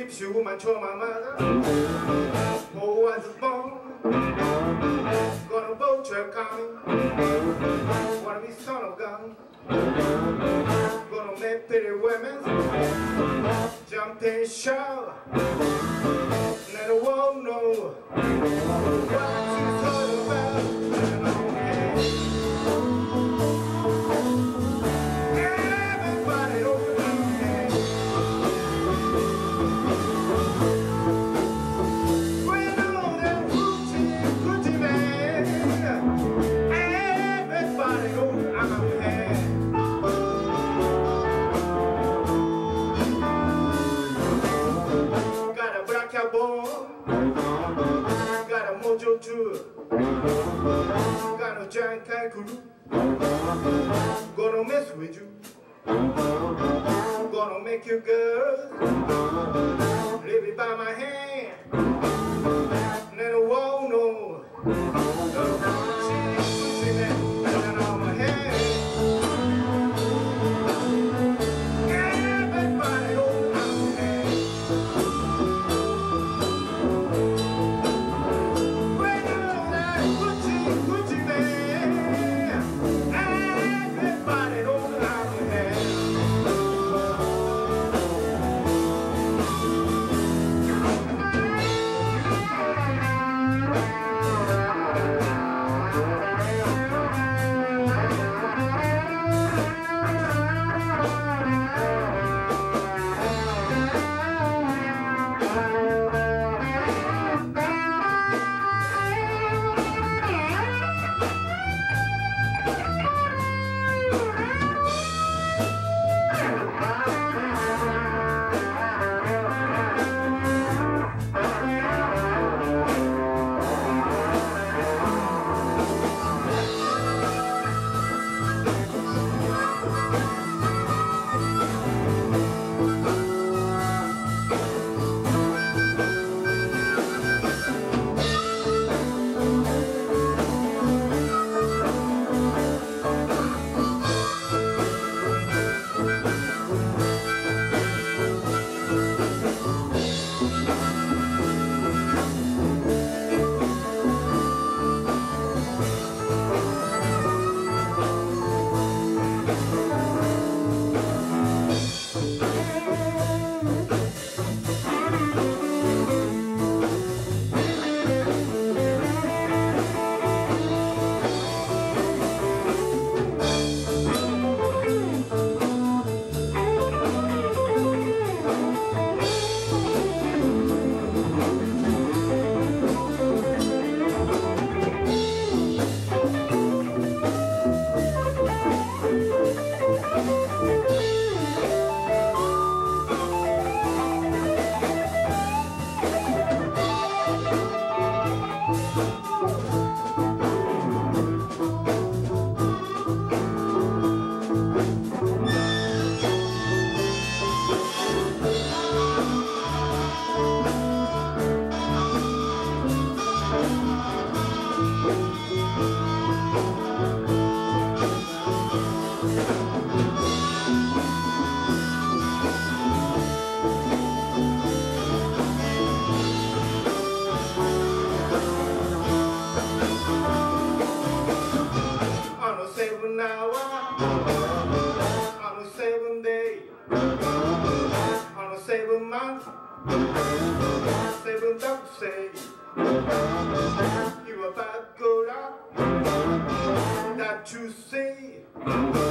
입시고만 저마마다 who was born gonna vote your coming wanna be son of God gonna make pretty women jump and shout let the world know what it's all about. Everybody open up your hands. We know that Gucci man. Everybody open up your hands. Got a black cowboy, got a mojo too, got no giant kangaroo. Gonna mess with you, gonna make you girl live it by my hand. Let the world know Gucci man on my hand. Everybody open up your hands. We know that Gucci man. Everybody open up your hands. On a 7 day, on a 7 month, 7 dogs say you about good up that you see.